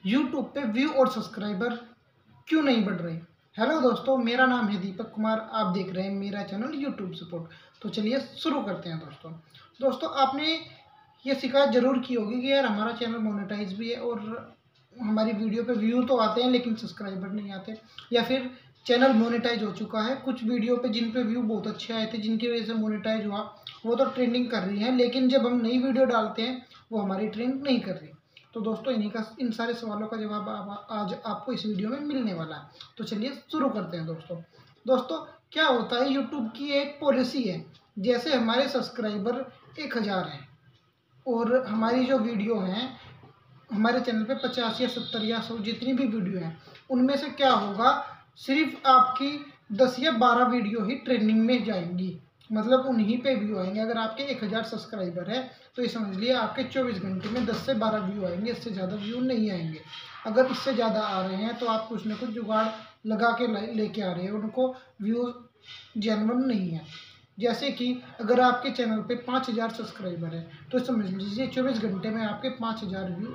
YouTube पे view और subscriber क्यों नहीं बढ़ रहे। हेलो दोस्तों, मेरा नाम है दीपक कुमार। आप देख रहे हैं मेरा चैनल यूट्यूब सपोर्ट। तो चलिए शुरू करते हैं दोस्तों आपने ये शिकायत जरूर की होगी कि यार हमारा चैनल मोनेटाइज भी है और हमारी वीडियो पे व्यू तो आते हैं लेकिन सब्सक्राइबर नहीं आते, या फिर चैनल मोनेटाइज हो चुका है। कुछ वीडियो पे जिन पे व्यू बहुत अच्छे आए थे, जिनकी वजह से मोनेटाइज हुआ, वो तो ट्रेंडिंग कर रही है, लेकिन जब हम नई वीडियो डालते हैं वो हमारी ट्रेंड नहीं कर रही। तो दोस्तों इन सारे सवालों का जवाब आज आपको इस वीडियो में मिलने वाला है। तो चलिए शुरू करते हैं दोस्तों क्या होता है, यूट्यूब की एक पॉलिसी है। जैसे हमारे सब्सक्राइबर 1000 हैं और हमारी जो वीडियो हैं, हमारे चैनल पे 50 या 70 या 100 जितनी भी वीडियो हैं, उनमें से क्या होगा, सिर्फ आपकी 10 या 12 वीडियो ही ट्रेंडिंग में जाएंगी, मतलब उन्हीं पे व्यू आएंगे। अगर आपके 1000 सब्सक्राइबर है तो ये समझ लिए आपके 24 घंटे में 10 से 12 व्यू आएंगे, इससे ज़्यादा व्यू नहीं आएंगे। अगर इससे ज़्यादा आ रहे हैं तो आप कुछ ना कुछ जुगाड़ लगा के लेके आ रहे हैं, उनको व्यू जेन्युइन नहीं है। जैसे कि अगर आपके चैनल पे 5000 सब्सक्राइबर है तो समझ लीजिए 24 घंटे में आपके 5000 व्यू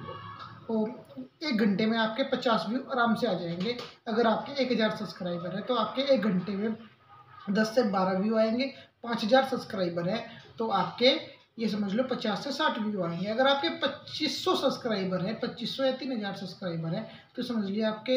और 1 घंटे में आपके 50 व्यू आराम से आ जाएंगे। अगर आपके 1000 सब्सक्राइबर है तो आपके 1 घंटे में 10 से 12 व्यू आएंगे। 5000 सब्सक्राइबर है तो आपके ये समझ लो 50 से 60 व्यू आएंगे। अगर आपके 2500 सब्सक्राइबर है, 2500 या 3000 सब्सक्राइबर है तो समझ लिया आपके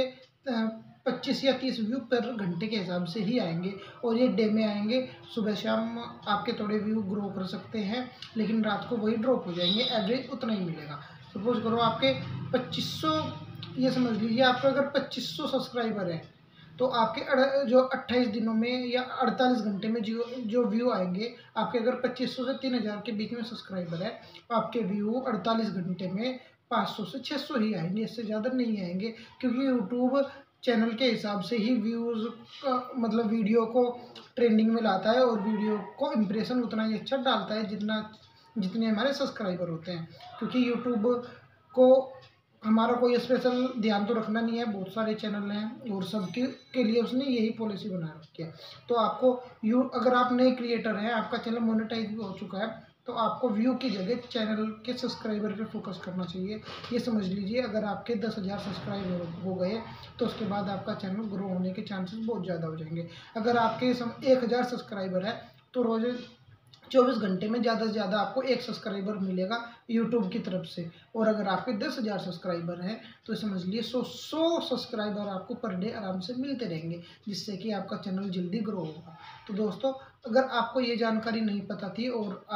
25 या 30 व्यू पर घंटे के हिसाब से ही आएंगे, और ये डे में आएंगे। सुबह शाम आपके थोड़े व्यू ग्रो कर सकते हैं लेकिन रात को वही ड्रॉप हो जाएंगे, एवरेज उतना ही मिलेगा। सपोज करो आपके 2500, ये समझ लीजिए आपका अगर 2500 सब्सक्राइबर है तो आपके जो 28 दिनों में या 48 घंटे में जो जो व्यू आएंगे, आपके अगर 2500 से 3000 के बीच में सब्सक्राइबर है तो आपके व्यू 48 घंटे में 500 से 600 ही आएंगे, इससे ज़्यादा नहीं आएंगे। क्योंकि यूट्यूब चैनल के हिसाब से ही व्यूज़ मतलब वीडियो को ट्रेंडिंग में लाता है, और वीडियो को इम्प्रेशन उतना ही अच्छा डालता है जितने हमारे सब्सक्राइबर होते हैं। क्योंकि यूट्यूब को हमारा कोई स्पेशल ध्यान तो रखना नहीं है, बहुत सारे चैनल हैं और सबके के लिए उसने यही पॉलिसी बना रखी है। तो आपको अगर आप नए क्रिएटर हैं, आपका चैनल मोनेटाइज भी हो चुका है, तो आपको व्यू की जगह चैनल के सब्सक्राइबर पे फोकस करना चाहिए। ये समझ लीजिए अगर आपके 10,000 सब्सक्राइबर हो गए तो उसके बाद आपका चैनल ग्रो होने के चांसेस बहुत ज़्यादा हो जाएंगे। अगर आपके 1000 सब्सक्राइबर है तो रोज़ 24 घंटे में ज़्यादा से ज़्यादा आपको 1 सब्सक्राइबर मिलेगा यूट्यूब की तरफ से। और अगर आपके 10,000 सब्सक्राइबर हैं तो समझ लिए 100 सब्सक्राइबर आपको पर डे आराम से मिलते रहेंगे, जिससे कि आपका चैनल जल्दी ग्रो होगा। तो दोस्तों, अगर आपको ये जानकारी नहीं पता थी और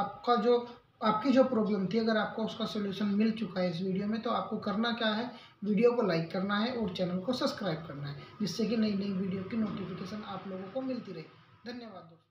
आपकी जो प्रॉब्लम थी, अगर आपको उसका सोल्यूशन मिल चुका है इस वीडियो में, तो आपको करना क्या है, वीडियो को लाइक करना है और चैनल को सब्सक्राइब करना है, जिससे कि नई नई वीडियो की नोटिफिकेशन आप लोगों को मिलती रहे। धन्यवाद दोस्तों।